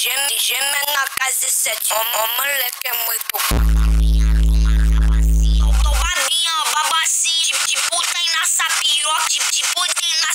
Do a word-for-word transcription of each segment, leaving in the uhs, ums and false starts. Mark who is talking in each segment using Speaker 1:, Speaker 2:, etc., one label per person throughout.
Speaker 1: Gema na casa sete, o moleque é muito. Tô babinha, babacinha, tipo tem na sapiroca, tipo tem na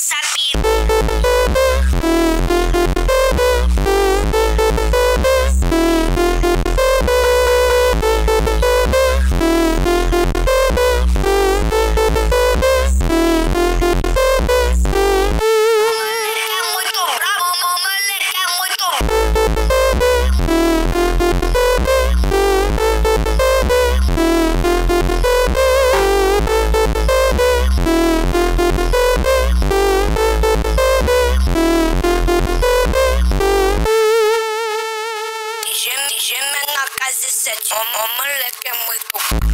Speaker 1: Gema na casa sete, o moleque é muito.